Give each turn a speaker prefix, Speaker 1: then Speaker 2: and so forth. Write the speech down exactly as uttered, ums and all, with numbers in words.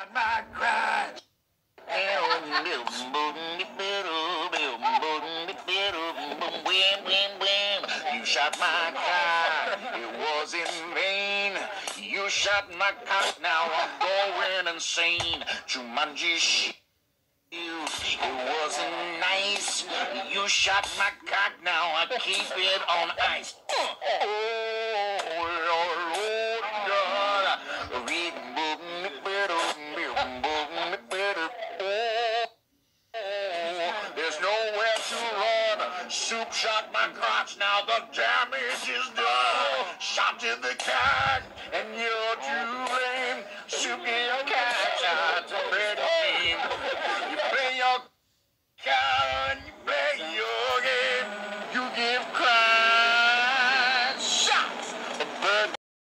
Speaker 1: My crotch. You shot my cock, it was in vain. You shot my cock, now I'm going insane. Jumanji shit you, it wasn't nice. You shot my cock, now I keep it on ice. Oh, Lord, God. There's nowhere to run. Soup shot my crotch, now the damage is done. Shot in the cock, and